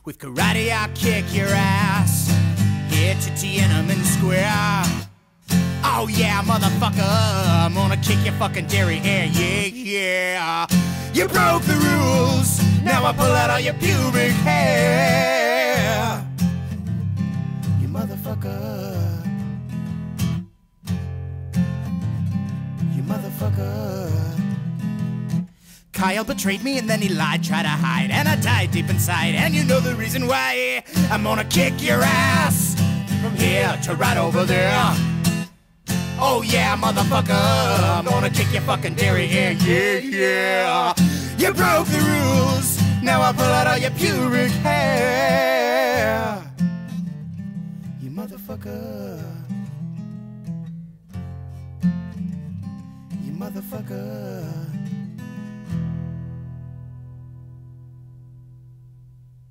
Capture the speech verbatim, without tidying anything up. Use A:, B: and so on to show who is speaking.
A: With karate I'll kick your ass here to Tiananmen Square. Oh yeah, motherfucker, I'm gonna kick your fucking derriere, yeah, yeah. You broke the rules, now I pull out all your pubic hair. You motherfucker. You motherfucker. Kyle betrayed me and then he lied, tried to hide, and I died deep inside. And you know the reason why. I'm gonna kick your ass from here to right over there. Oh yeah, motherfucker, I'm gonna kick your fucking derriere, yeah, yeah. You broke the rules, now I pull out all your pubic